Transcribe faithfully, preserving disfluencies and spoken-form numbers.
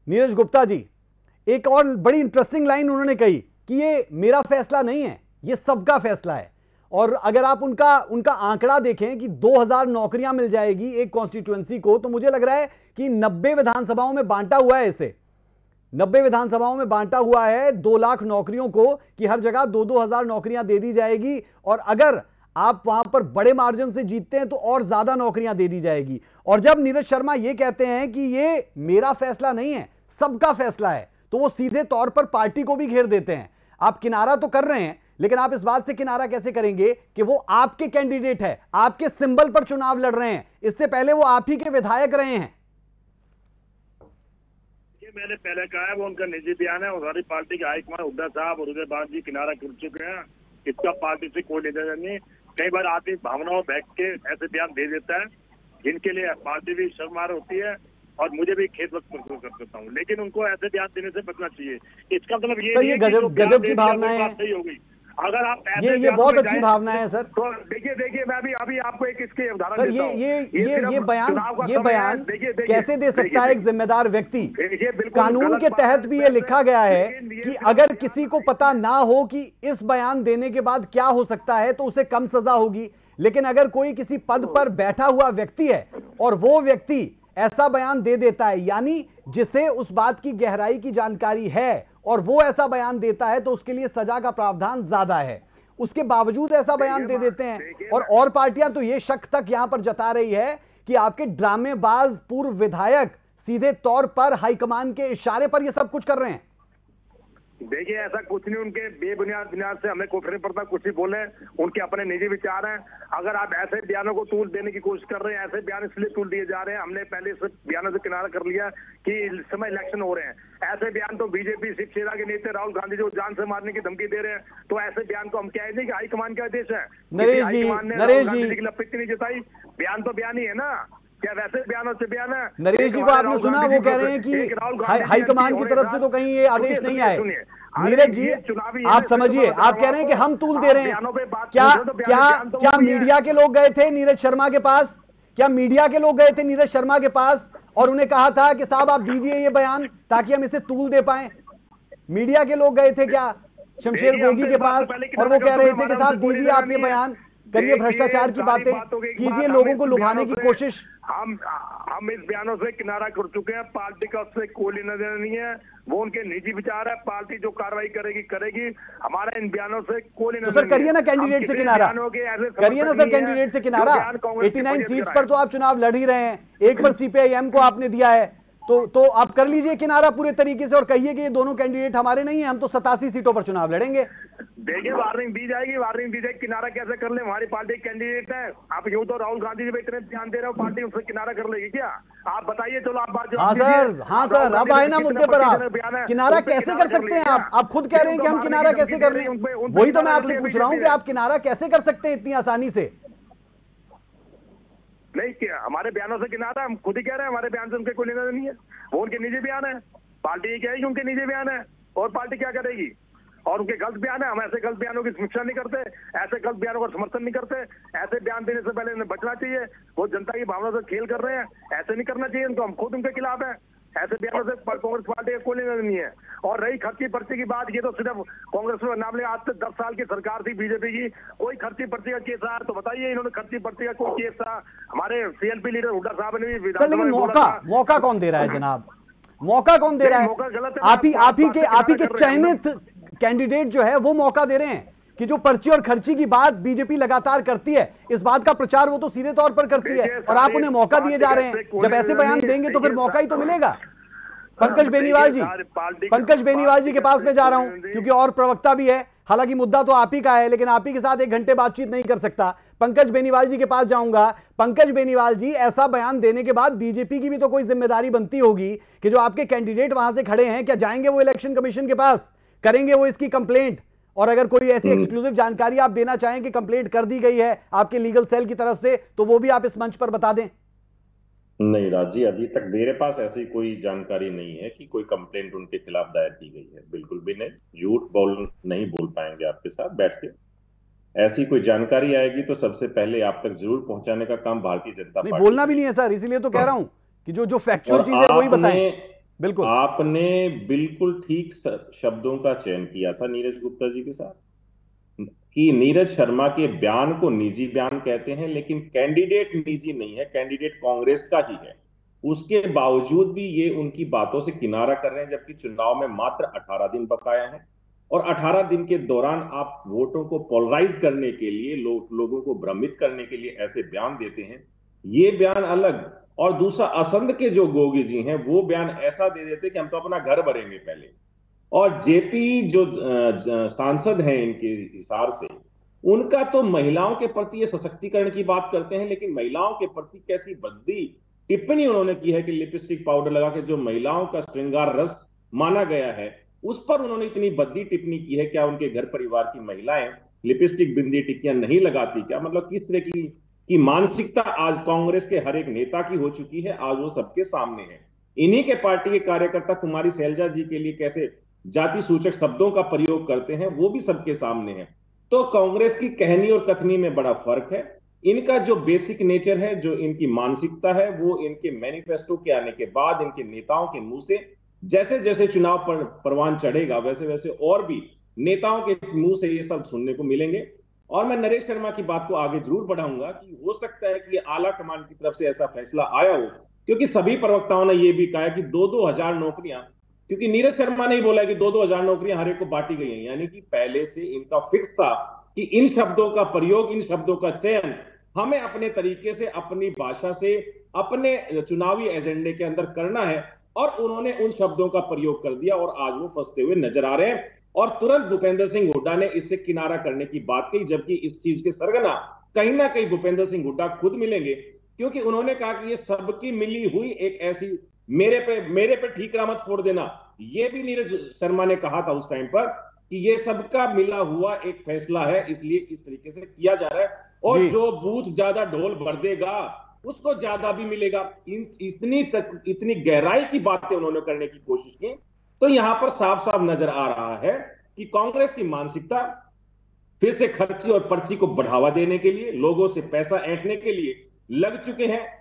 नीरज गुप्ता जी, एक और बड़ी इंटरेस्टिंग लाइन उन्होंने कही कि ये मेरा फैसला नहीं है, ये सबका फैसला है। और अगर आप उनका उनका आंकड़ा देखें कि दो हज़ार नौकरियां मिल जाएगी एक कॉन्स्टिट्यूएंसी को, तो मुझे लग रहा है कि नब्बे विधानसभाओं में बांटा हुआ है इसे, नब्बे विधानसभाओं में बांटा हुआ है दो लाख नौकरियों को, कि हर जगह दो दो हजार नौकरियां दे दी जाएगी, और अगर आप वहां पर बड़े मार्जिन से जीतते हैं तो और ज्यादा नौकरियां दे दी जाएगी। और जब नीरज शर्मा ये कहते हैं कि ये मेरा फैसला नहीं है, सबका फैसला है, तो वो सीधे तौर पर पार्टी को भी घेर देते हैं। आप किनारा तो कर रहे हैं, लेकिन आप इस बात से किनारा कैसे करेंगे कि वो आपके कैंडिडेट है, आपके सिंबल पर चुनाव लड़ रहे हैं, इससे पहले वो आप ही के विधायक रहे हैं। ये मैंने पहले कहा है, वो उनका निजी बयान है, और हमारी पार्टी के हाईकमान हुड्डा साहब और उदय भान जी किनारा कर चुके हैं। इसका पार्टी से कोई लेना नहीं। कई बार आदमी भावनाओं बहक के ऐसे बयान दे देता है जिनके लिए पार्टी भी शर्मार होती है और मुझे भी खेद वक्त महसूस कर सकता हूँ, लेकिन उनको ऐसे बयान देने से बचना चाहिए। इसका मतलब ये ये गजब गजब की भावना है, सही हो गई। अगर आप ये ये बहुत अच्छी भावना है सर। तो देखिए देखिए मैं भी अभी आपको एक इसके उदाहरण सर, ये ये ये ये बयान ये बयान कैसे दे सकता है एक जिम्मेदार व्यक्ति? कानून के तहत भी ये लिखा गया है कि अगर किसी को पता ना हो कि इस बयान देने के बाद क्या हो सकता है तो उसे कम सजा होगी, लेकिन अगर कोई किसी पद पर बैठा हुआ व्यक्ति है और वो व्यक्ति ऐसा बयान दे देता है, यानी जिसे उस बात की गहराई की जानकारी है और वो ऐसा बयान देता है, तो उसके लिए सजा का प्रावधान ज्यादा है। उसके बावजूद ऐसा बयान दे देते हैं। और और पार्टियां तो ये शक तक यहां पर जता रही है कि आपके ड्रामेबाज पूर्व विधायक सीधे तौर पर हाईकमान के इशारे पर ये सब कुछ कर रहे हैं। देखिए ऐसा कुछ नहीं, उनके बेबुनियाद बुनियाद से हमें कोई फर्क पड़ता, कुछ भी बोले, उनके अपने निजी विचार हैं। अगर आप ऐसे बयानों को तूल देने की कोशिश कर रहे हैं, ऐसे बयान इसलिए तूल दिए जा रहे हैं, हमने पहले से बयानों से किनारा कर लिया कि इस समय इलेक्शन हो रहे हैं। ऐसे बयान तो बीजेपी शिवसेना के नेता राहुल गांधी जो जान से मारने की धमकी दे रहे हैं, तो ऐसे बयान को हम कह नहीं कि हाईकमान का आदेश है। नरेश जी, नरेश जी की लपट नहीं जताई, बयान तो बयान ही है ना, क्या वैसे बयानों से बयान है? नरेश जी को आपने सुना, वो कह रहे हैं कि हाईकमान की तरफ से तो कहीं ये आदेश नहीं आए। नीरज जी आप समझिए, आप कह रहे हैं कि हम तूल दे रहे हैं। क्या क्या क्या मीडिया के लोग गए थे नीरज शर्मा के पास? क्या मीडिया के लोग गए थे नीरज शर्मा के पास और उन्हें कहा था कि साहब आप दीजिए ये बयान ताकि हम इसे तूल दे पाए? मीडिया के लोग गए थे क्या शमशेर गोगी के पास और वो कह रहे थे कि साहब दीजिए आप ये बयान, करिए भ्रष्टाचार की बातें, कीजिए लोगों को लुभाने की कोशिश? हम हम इस बयानों से किनारा कर चुके हैं। पार्टी का उससे कोई लेना देना नहीं है, वो उनके निजी विचार है। पार्टी जो कार्रवाई करेगी करेगी, हमारा इन बयानों से कोई लेना देना। तो सर करिए ना कैंडिडेट से किनारा, करिए ना सर कैंडिडेट से किनारा। नवासी सीट्स पर तो आप चुनाव लड़ ही रहे हैं, एक पर सीपीआईएम को आपने दिया है, तो तो आप कर लीजिए किनारा पूरे तरीके से और कहिए कि ये दोनों कैंडिडेट हमारे नहीं है, हम तो सतासी सीटों पर चुनाव लड़ेंगे। देखिए वार्निंग दी जाएगी, वार्निंग दी जाएगी। किनारा कैसे कर ले, हमारी पार्टी कैंडिडेट है। आप यूं तो राहुल गांधी जी पे इतने ध्यान दे रहे हो, पार्टी उससे किनारा कर लेगी क्या? आप बताइए। चलो आप बात। हाँ सर, हाँ सर, अब आए ना मुद्दे पर। आप किनारा कैसे कर सकते हैं? आप आप खुद कह रहे हैं कि हम किनारा कैसे कर लें, वही तो मैं आपसे पूछ रहा हूँ कि आप किनारा कैसे कर सकते हैं इतनी आसानी से? नहीं क्या हमारे बयानों से किनारा, हम खुद ही कह रहे हैं हमारे बयान से उनके कोई लेना नहीं है, वो उनके निजी बयान है। पार्टी ये कहेगी उनके निजी बयान है और पार्टी क्या करेगी, और उनके गलत बयान है। हम ऐसे गलत बयानों की समीक्षा नहीं करते, ऐसे गलत बयानों का समर्थन नहीं करते। ऐसे बयान देने से पहले उन्हें बचना चाहिए। वो जनता की भावना से खेल कर रहे हैं, ऐसे नहीं करना चाहिए उनको। हम खुद उनके खिलाफ है, ऐसे बयानों से कांग्रेस पार्टी का कोई लेना नहीं है। और रही खर्ची पर्ची की बात, ये तो सिर्फ कांग्रेस में नाम ले, आज से दस साल की सरकार थी बीजेपी की, कोई खर्ची पर्ची का केस आया तो बताइए। इन्होंने खर्ची पर्ची का कोई केस था? हमारे सीएलपी लीडर हुड्डा साहब ने भी, लेकिन मौका मौका कौन दे रहा है जनाब? मौका कौन दे रहा है? आप ही आप ही के आप ही के चयनित कैंडिडेट जो है वो मौका दे रहे हैं कि जो पर्ची और खर्ची की बात बीजेपी लगातार करती है, इस बात का प्रचार वो तो सीधे तौर पर करती है, और आप उन्हें मौका दिए जा रहे हैं। जब ऐसे बयान देंगे तो फिर मौका ही तो मिलेगा। पंकज बेनीवाल जी, पंकज बेनीवाल जी के पास मैं जा रहा हूं क्योंकि और प्रवक्ता भी है, हालांकि मुद्दा तो आप ही का है, लेकिन आप ही के साथ एक घंटे बातचीत नहीं कर सकता। पंकज बेनीवाल जी के पास जाऊंगा। पंकज बेनीवाल जी, ऐसा बयान देने के बाद बीजेपी की भी तो कोई जिम्मेदारी बनती होगी कि जो आपके कैंडिडेट वहां से खड़े हैं, क्या जाएंगे वो इलेक्शन कमीशन के पास, करेंगे वो इसकी कंप्लेंट? और अगर कोई ऐसी एक्सक्लूसिव जानकारी आप देना चाहें कि कंप्लेंट कर दी गई है आपके लीगल सेल की तरफ से, तो वो भी आप इस मंच पर बता दें। नहीं राज जी, अभी तक मेरे पास ऐसी कोई जानकारी नहीं है कि कोई कंप्लेंट उनके खिलाफ दायर की गई है। बिल्कुल भी नहीं, झूठ बोल नहीं बोल पाएंगे आपके साथ बैठ के। ऐसी कोई जानकारी आएगी तो सबसे पहले आप तक जरूर पहुंचाने का काम भारतीय जनता पार्टी। बोलना भी नहीं है सर, इसीलिए तो कह रहा हूं कि जो जो फैक्चुअल चीज है वही बताएं। बिल्कुल आपने बिल्कुल ठीक शब्दों का चयन किया था नीरज गुप्ता जी के साथ, कि नीरज शर्मा के बयान को निजी बयान कहते हैं, लेकिन कैंडिडेट निजी नहीं है, कैंडिडेट कांग्रेस का ही है। उसके बावजूद भी ये उनकी बातों से किनारा कर रहे हैं, जबकि चुनाव में मात्र अठारह दिन बकाया है और अठारह दिन के दौरान आप वोटों को पोलराइज करने के लिए, लो, लोगों को भ्रमित करने के लिए ऐसे बयान देते हैं। ये बयान अलग, और दूसरा असंध के जो गोगी जी हैं वो बयान ऐसा दे देते कि हम तो अपना घर भरेंगे पहले। और जेपी जो सांसद हैं इनके हिसार से, उनका तो महिलाओं के प्रति ये सशक्तिकरण की बात करते हैं, लेकिन महिलाओं के प्रति कैसी भद्दी टिप्पणी उन्होंने की है कि लिपस्टिक पाउडर लगा के जो महिलाओं का श्रृंगार रस माना गया है, उस पर उन्होंने इतनी भद्दी टिप्पणी की है। क्या उनके घर परिवार की महिलाएं लिपस्टिक, बिंदी, टिक्कियां नहीं लगाती क्या? मतलब किस तरह की की मानसिकता आज कांग्रेस के हर एक नेता की हो चुकी है, आज वो सबके सामने है। इन्हीं के पार्टी के कार्यकर्ता कुमारी शैलजा जी के लिए कैसे जाति सूचक शब्दों का प्रयोग करते हैं, वो भी सबके सामने है। तो कांग्रेस की कहनी और कथनी में बड़ा फर्क है। इनका जो बेसिक नेचर है, जो इनकी मानसिकता है, वो इनके मैनिफेस्टो के आने के बाद इनके नेताओं के मुंह से जैसे जैसे चुनाव पर परवान चढ़ेगा, वैसे वैसे और भी नेताओं के मुंह से ये सब सुनने को मिलेंगे। और मैं नरेश शर्मा की बात को आगे जरूर बढ़ाऊंगा कि हो सकता है कि आला कमान की तरफ से ऐसा फैसला आया हो, क्योंकि सभी प्रवक्ताओं ने यह भी कहा कि दो दो हजार नौकरियां, क्योंकि नीरज शर्मा ने ही बोला कि दो दो हजार नौकरियां हर एक को बांटी गई हैं, यानी कि पहले से इनका फिक्स था कि इन शब्दों का प्रयोग, इन शब्दों का चयन हमें अपने तरीके से, अपनी भाषा से, अपने चुनावी एजेंडे के अंदर करना है। और उन्होंने उन शब्दों का प्रयोग कर दिया और आज वो फंसते हुए नजर आ रहे हैं। और तुरंत भूपेंद्र सिंह हुड्डा ने इससे किनारा करने की बात कही, जबकि इस चीज के सरगना कहीं ना कहीं भूपेंद्र सिंह हुड्डा खुद मिलेंगे, क्योंकि उन्होंने कहा कि ये सबकी मिली हुई एक ऐसी, मेरे पे मेरे पे ठीकरा मत फोड़ देना, ये भी नीरज शर्मा ने कहा था उस टाइम पर कि ये सबका मिला हुआ एक फैसला है, इसलिए इस तरीके से किया जा रहा है। और जो बूथ ज्यादा ढोल भर देगा उसको ज्यादा भी मिलेगा। इन, इतनी तक, इतनी गहराई की बातें उन्होंने करने की कोशिश की। तो यहां पर साफ साफ नजर आ रहा है कि कांग्रेस की मानसिकता फिर से खर्ची और पर्ची को बढ़ावा देने के लिए, लोगों से पैसा ऐंठने के लिए लग चुके हैं।